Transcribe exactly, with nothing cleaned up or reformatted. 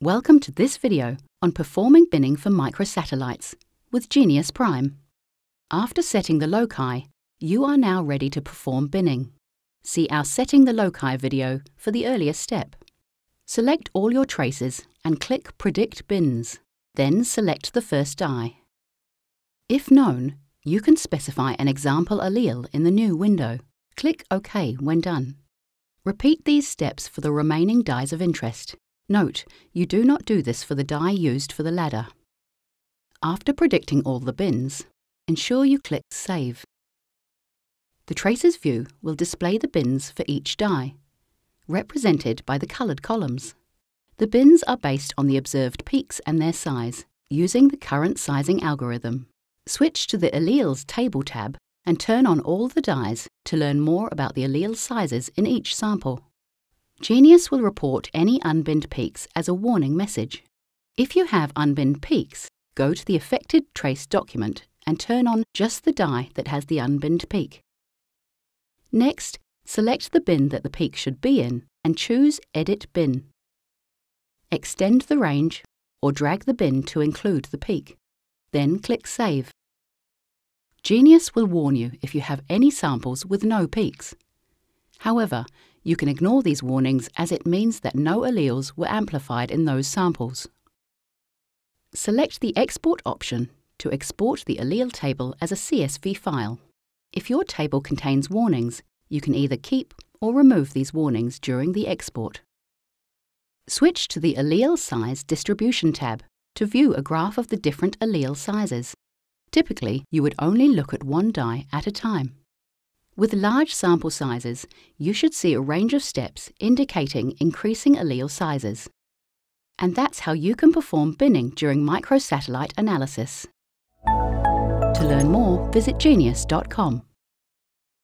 Welcome to this video on performing binning for microsatellites with Geneious Prime. After setting the loci, you are now ready to perform binning. See our Setting the Loci video for the earlier step. Select all your traces and click Predict Bins. Then select the first die. If known, you can specify an example allele in the new window. Click OK when done. Repeat these steps for the remaining dies of interest. Note, you do not do this for the die used for the ladder. After predicting all the bins, ensure you click Save. The Traces view will display the bins for each die, represented by the coloured columns. The bins are based on the observed peaks and their size, using the current sizing algorithm. Switch to the Alleles Table tab and turn on all the dies to learn more about the allele sizes in each sample. Geneious will report any unbinned peaks as a warning message. If you have unbinned peaks, go to the affected trace document and turn on just the die that has the unbinned peak. Next, select the bin that the peak should be in and choose Edit Bin. Extend the range or drag the bin to include the peak. Then click Save. Geneious will warn you if you have any samples with no peaks. However, you can ignore these warnings as it means that no alleles were amplified in those samples. Select the Export option to export the allele table as a C S V file. If your table contains warnings, you can either keep or remove these warnings during the export. Switch to the Allele Size Distribution tab to view a graph of the different allele sizes. Typically, you would only look at one die at a time. With large sample sizes, you should see a range of steps indicating increasing allele sizes. And that's how you can perform binning during microsatellite analysis. To learn more, visit geneious dot com.